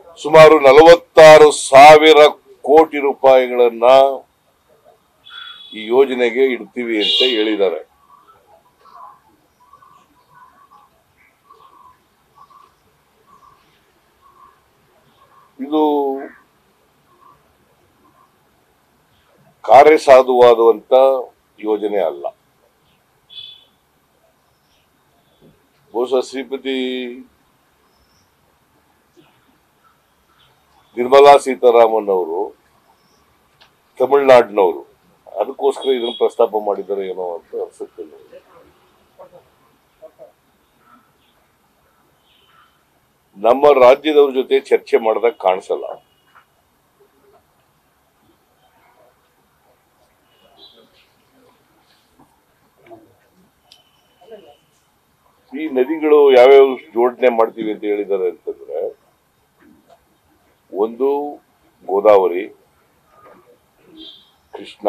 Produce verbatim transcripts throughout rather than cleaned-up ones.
ಸುಮಾರು ನಲವತ್ತಾರು ಸಾವಿರ ಕೋಟಿ ರೂಪಾಯಿಗಳನ್ನ ಈ ಯೋಜನೆಗೆ ಇಡ್ತೀವಿ ಅಂತ ಹೇಳಿದ್ದಾರೆ. ಇದು ಕಾರ್ಯಸಾಧುವಾದಂತ ಯೋಜನೆ ಅಲ್ಲ. ಬಹುಶಃ ಶ್ರೀಮತಿ ನಿರ್ಮಲಾ ಸೀತಾರಾಮನ್ ಅವರು ತಮಿಳುನಾಡಿನವರು, ಅದಕ್ಕೋಸ್ಕರ ಇದನ್ನು ಪ್ರಸ್ತಾಪ ಮಾಡಿದ್ದಾರೆ ಏನೋ ಅಂತ ಅನ್ಸುತ್ತೆ. ನಮ್ಮ ರಾಜ್ಯದವ್ರ ಜೊತೆ ಚರ್ಚೆ ಮಾಡಿದಾಗ ಕಾಣಿಸಲ್ಲ. ಈ ನದಿಗಳು ಯಾವ್ಯಾವ ಜೋಡಣೆ ಮಾಡ್ತೀವಿ ಅಂತ ಹೇಳಿದ್ದಾರೆ ಅಂತಂದ್ರೆ, ಒಂದು ಗೋದಾವರಿ, ಕೃಷ್ಣ,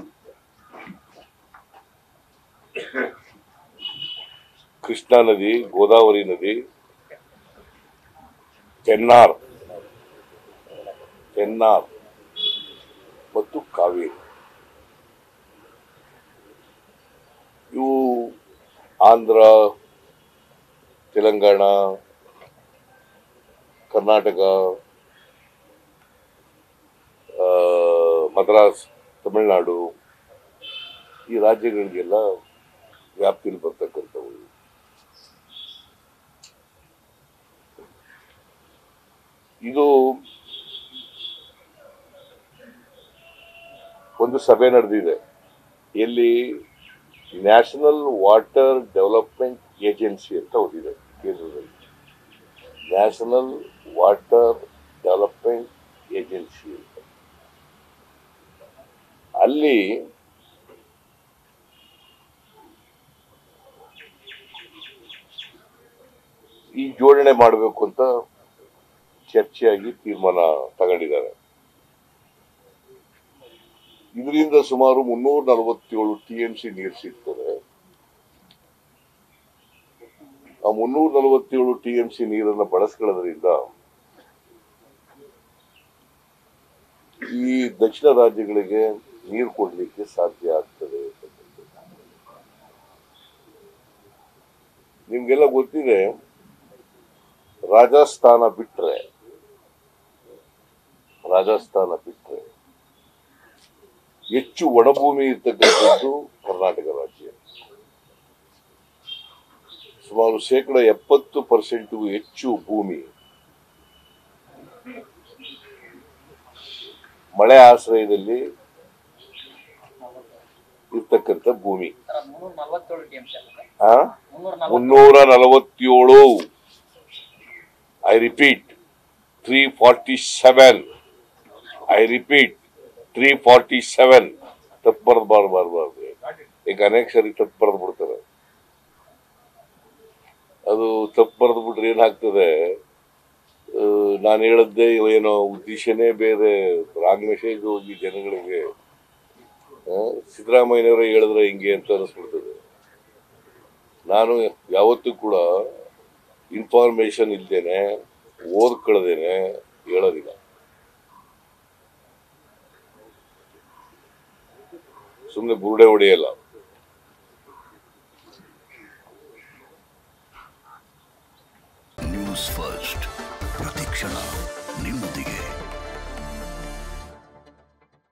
ಕೃಷ್ಣಾ ನದಿ, ಗೋದಾವರಿ ನದಿ, ಚೆನ್ನಾರ್ ಚೆನ್ನಾರ್ ಮತ್ತು ಕಾವೇರಿ. ಇವು ಆಂಧ್ರ, ತೆಲಂಗಾಣ, ಕರ್ನಾಟಕ, ಮದ್ರಾಸ್, ತಮಿಳುನಾಡು ಈ ರಾಜ್ಯಗಳಿಗೆಲ್ಲ ವ್ಯಾಪ್ತಿಯಲ್ಲಿ ಬರ್ತಕ್ಕಂಥವು. ಇದು ಒಂದು ಸಭೆ ನಡೆದಿದೆ. ಎಲ್ಲಿ ನ್ಯಾಷನಲ್ ವಾಟರ್ ಡೆವಲಪ್ಮೆಂಟ್ ಏಜೆನ್ಸಿ ಅಂತ ಓದಿದೆ ಕೇಂದ್ರದಲ್ಲಿ. ನ್ಯಾಷನಲ್ ವಾಟರ್ ಡೆವಲಪ್ಮೆಂಟ್ ಏಜೆನ್ಸಿ ಅಂತ. ಅಲ್ಲಿ ಈ ಜೋಡಣೆ ಮಾಡಬೇಕು ಅಂತ ಚರ್ಚೆಯಾಗಿ ತೀರ್ಮಾನ ತಗೊಂಡಿದ್ದಾರೆ. ಇದರಿಂದ ಸುಮಾರು ಮುನ್ನೂರ ನಲವತ್ತೇಳು ಟಿ ಎಂ ಸಿ ನೀರು ಸಿಗ್ತದೆ. ಆ ಮುನ್ನೂರ ನಲವತ್ತೇಳು ಟಿ ಎಂ ಸಿ ನೀರನ್ನು ಬಳಸ್ಕೊಳ್ಳೋದ್ರಿಂದ ಈ ದಕ್ಷಿಣ ರಾಜ್ಯಗಳಿಗೆ ನೀರು ಕೊಡ್ಲಿಕ್ಕೆ ಸಾಧ್ಯ ಆಗ್ತದೆ. ನಿಮ್ಗೆಲ್ಲ ಗೊತ್ತಿದೆ, ರಾಜಸ್ಥಾನ ಬಿಟ್ರೆ ರಾಜಸ್ಥಾನ ಬಿಟ್ರೆ ಹೆಚ್ಚು ಒಣಭೂಮಿ ಇರ್ತಕ್ಕಂಥದ್ದು ಕರ್ನಾಟಕ ರಾಜ್ಯ. ಸುಮಾರು ಶೇಕಡ ಎಪ್ಪತ್ತು ಪರ್ಸೆಂಟ್ ಹೆಚ್ಚು ಭೂಮಿ ಮಳೆ ಆಶ್ರಯದಲ್ಲಿ ಇರ್ತಕ್ಕಂಥ ಭೂಮಿ. ಮುನ್ನೂರ ನಲವತ್ತೇಳು I repeat three forty seven I repeat three forty seven ತಪ್ಪು ಬರೆದು ಬಾರ್ಬಾರ್ಬಾರ್ದು. ಈಗ ಅನೇಕ ಸರಿ ತಪ್ಪು ಬರೆದು ಬಿಡ್ತಾರೆ. ಅದು ತಪ್ಪು ಬರೆದು ಬಿಟ್ರೆ ಏನಾಗ್ತದೆ, ನಾನು ಹೇಳದ್ದೇ ಏನೋ ಉದ್ದೇಶನೇ ಬೇರೆ, ರಾಂಗ್ ಮೆಸೇಜ್ ಹೋಗಿ ಜನಗಳಿಗೆ ಸಿದ್ದರಾಮಯ್ಯನವರೇ ಹೇಳಿದ್ರೆ ಹಿಂಗೆ ಅಂತ ಅನಿಸ್ಬಿಡ್ತದೆ. ನಾನು ಯಾವತ್ತೂ ಕೂಡ ಇನ್ಫಾರ್ಮೇಶನ್ ಇಲ್ದೇನೆ ಓದ್ಕೊಳ್ಳದೇನೆ ಹೇಳೋದಿಲ್ಲ. ಸುಮ್ಮನೆ ಬುರುಡೆ ಹೊಡೆಯಲ್ಲ.